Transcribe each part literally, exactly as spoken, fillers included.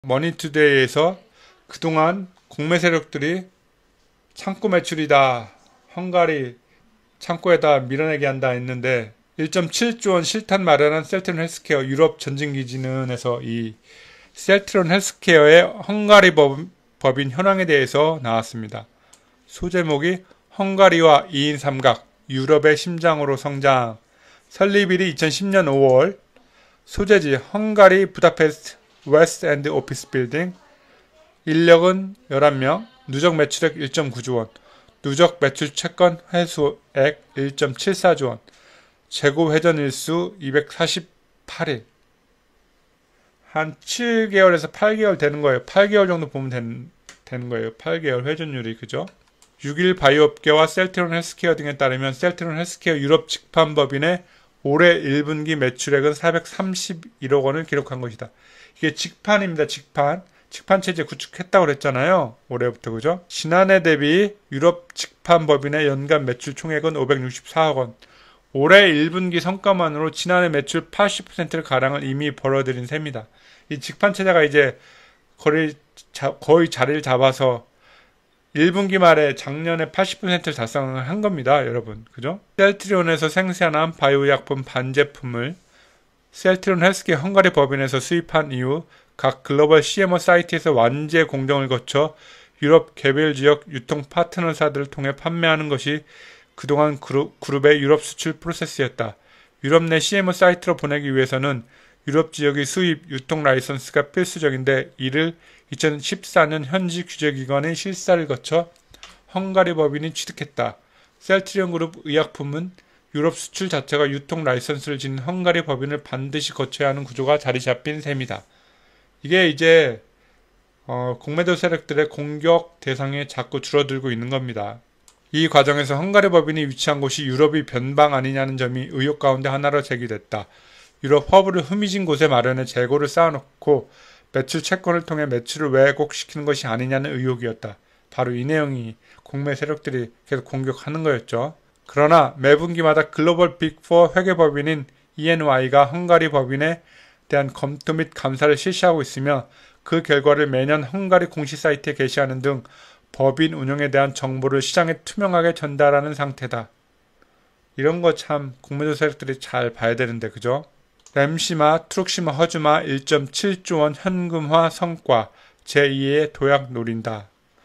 머니투데이에서 그동안 공매 세력들이 창고 매출이다, 헝가리 창고에다 밀어내게 한다 했는데 일 점 칠조 원 실탄 마련한 셀트리온 헬스케어 유럽 전진기지는에서 이 셀트리온 헬스케어의 헝가리 법, 법인 현황에 대해서 나왔습니다. 소제목이 헝가리와 이인 삼각 유럽의 심장으로 성장. 설립일이 이천십 년 오월. 소재지 헝가리 부다페스트 웨스트 엔드 오피스 빌딩. 인력은 열한 명. 누적 매출액 일 점 구조 원. 누적 매출 채권 회수액 일 점 칠사조 원. 재고 회전 일수 이백사십팔 일. 한 칠 개월에서 팔 개월 되는 거예요. 팔 개월 정도 보면 된, 되는 거예요. 팔 개월 회전율이. 그죠? 육 일 바이오업계와 셀트리온 헬스케어 등에 따르면 셀트리온 헬스케어 유럽 직판법인의 올해 일 분기 매출액은 사백삼십일억 원을 기록한 것이다. 이게 직판입니다. 직판. 직판 체제 구축했다고 그랬잖아요. 올해부터. 그죠? 지난해 대비 유럽 직판법인의 연간 매출 총액은 오백육십사억 원. 올해 일 분기 성과만으로 지난해 매출 팔십 퍼센트 가량을 이미 벌어들인 셈이다. 이 직판 체제가 이제 거의, 자, 거의 자리를 잡아서 일 분기 말에 작년에 팔십 퍼센트를 달성을 한 겁니다. 여러분. 그죠? 셀트리온에서 생산한 바이오약품 반제품을 셀트리온 헬스케어 헝가리 법인에서 수입한 이후 각 글로벌 씨엠오 사이트에서 완제 공정을 거쳐 유럽 개별 지역 유통 파트너사들을 통해 판매하는 것이 그동안 그룹, 그룹의 유럽 수출 프로세스였다. 유럽 내 씨엠오 사이트로 보내기 위해서는 유럽 지역의 수입, 유통 라이선스가 필수적인데 이를 이천십사 년 현지 규제기관의 실사를 거쳐 헝가리 법인이 취득했다. 셀트리온 그룹 의약품은 유럽 수출 자체가 유통 라이선스를 지닌 헝가리 법인을 반드시 거쳐야 하는 구조가 자리 잡힌 셈이다. 이게 이제 어, 공매도 세력들의 공격 대상이 자꾸 줄어들고 있는 겁니다. 이 과정에서 헝가리 법인이 위치한 곳이 유럽의 변방 아니냐는 점이 의혹 가운데 하나로 제기됐다. 유럽 허브를 흐미진 곳에 마련해 재고를 쌓아놓고 매출 채권을 통해 매출을 왜곡시키는 것이 아니냐는 의혹이었다. 바로 이 내용이 공매 세력들이 계속 공격하는 거였죠. 그러나 매분기마다 글로벌 빅사 회계법인인 이엔와이가 헝가리 법인에 대한 검토 및 감사를 실시하고 있으며 그 결과를 매년 헝가리 공식 사이트에 게시하는 등 법인 운영에 대한 정보를 시장에 투명하게 전달하는 상태다. 이런 거 참 공매도 세력들이 잘 봐야 되는데 그죠? 램시마, 트룩시마, 허즈마 일 점 칠조 원 현금화 성과 제이의 도약 노린다.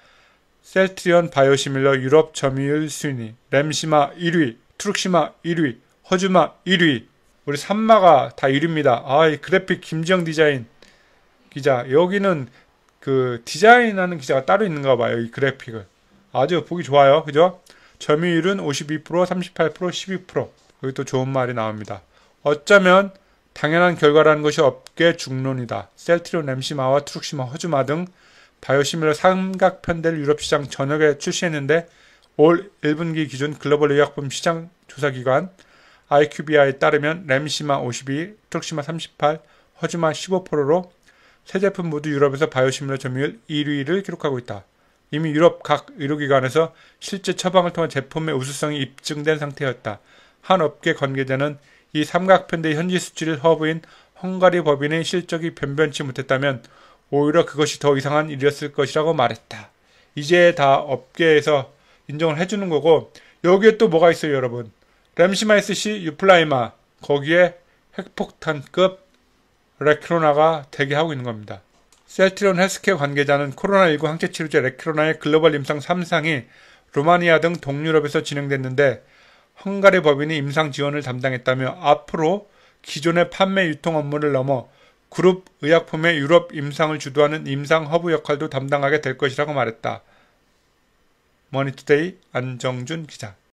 셀트리온 바이오시밀러 유럽 점유율 순위 램시마 일 위, 트룩시마 일 위, 허즈마 일 위. 우리 삼마가 다 일 위입니다. 아, 이 그래픽 김지영 디자인 기자. 여기는 그 디자인하는 기자가 따로 있는가 봐요. 이 그래픽을. 아주 보기 좋아요. 그죠? 점유율은 오십이 퍼센트, 삼십팔 퍼센트, 십이 퍼센트. 여기 또 좋은 말이 나옵니다. 어쩌면 당연한 결과라는 것이 업계 중론이다. 셀트리온, 램시마와 트룩시마, 허즈마 등 바이오시밀러 삼각편대를 유럽시장 전역에 출시했는데 올 일 분기 기준 글로벌 의약품 시장 조사기관 아이큐비아이에 따르면 램시마 오십이, 트룩시마 삼십팔, 허즈마 십오 퍼센트로 세 제품 모두 유럽에서 바이오시밀러 점유율 일 위를 기록하고 있다. 이미 유럽 각 의료기관에서 실제 처방을 통한 제품의 우수성이 입증된 상태였다. 한 업계 관계자는 이 삼각편대의 현지 수출 허브인 헝가리 법인의 실적이 변변치 못했다면 오히려 그것이 더 이상한 일이었을 것이라고 말했다. 이제 다 업계에서 인정을 해주는 거고 여기에 또 뭐가 있어요 여러분. 램시마 에스씨 유플라이마 거기에 핵폭탄급 레크로나가 대기하고 있는 겁니다. 셀트리온 헬스케어 관계자는 코로나십구 항체치료제 레크로나의 글로벌 임상 삼 상이 루마니아 등 동유럽에서 진행됐는데 헝가리 법인이 임상 지원을 담당했다며 앞으로 기존의 판매 유통 업무를 넘어 그룹 의약품의 유럽 임상을 주도하는 임상 허브 역할도 담당하게 될 것이라고 말했다. 머니투데이 안정준 기자.